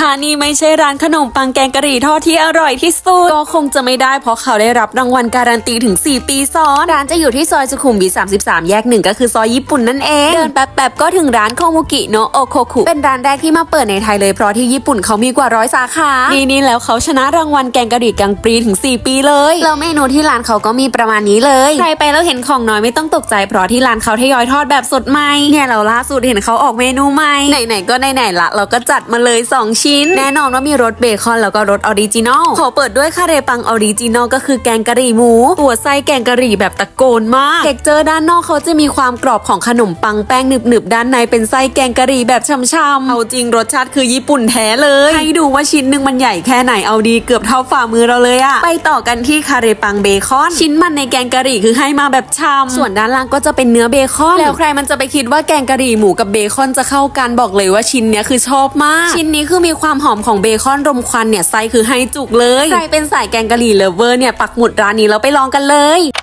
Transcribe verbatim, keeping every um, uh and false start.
ถ้านี่ไม่ใช่ร้านขนมปังแกงกะหรี่ทอดที่อร่อยที่สุดก็คงจะไม่ได้เพราะเขาได้รับรางวัลการันตีถึงสี่ปีซ้อนร้านจะอยู่ที่ซอยสุขุมวิทสามสิบสามแยกหนึ่งก็คือซอยญี่ปุ่นนั่นเองเดินแป๊บๆก็ถึงร้านโคมุกิโนะโอโคคุเป็นร้านแรกที่มาเปิดในไทยเลยเพราะที่ญี่ปุ่นเขามีกว่าร้อยสาขานี่นี่แล้วเขาชนะรางวัลแกงกะหรี่กังปรีถึงสี่ปีเลยแล้วเมนูที่ร้านเขาก็มีประมาณนี้เลยใครไปแล้วเห็นของน้อยไม่ต้องตกใจเพราะที่ร้านเขาทยอยทอดแบบสดใหม่เนี่ยเราล่าสุดเห็นเขาออกเมนูใหม่ไหนๆก็ไหนๆละเราก็จัดมาเลยสองชิ้นแน่นอนว่ามีรสเบคอนแล้วก็รสออริจินอลขอเปิดด้วยคาเรปังออริจินอลก็คือแกงกะหรี่หมูตัวไส้แกงกะหรี่แบบตะโกนมากเท็กเจอร์ด้านนอกเขาจะมีความกรอบของขนมปังแป้งหนึบๆด้านในเป็นไส้แกงกะหรี่แบบช่ำๆเอาจริงรสชาติคือญี่ปุ่นแท้เลยให้ดูว่าชิ้นหนึ่งมันใหญ่แค่ไหนเอาดีเกือบเท่าฝ่ามือเราเลยอะไปต่อกันที่คาเรปังเบคอนชิ้นมันในแกงกะหรี่คือให้มาแบบช่ำส่วนด้านล่างก็จะเป็นเนื้อเบคอนแล้วใครมันจะไปคิดว่าแกงกะหรี่หมูกับเบคอนจะเข้ากันบอกเลยว่าชิ้นเนี้ยคือชอบมากชิ้นนี้คือมีความหอมของเบคอนรมควันเนี่ยไส้คือให้จุกเลยใครเป็นสายแกงกะหรี่เลิฟเวอร์เนี่ยปักหมุดร้านนี้แล้วไปลองกันเลย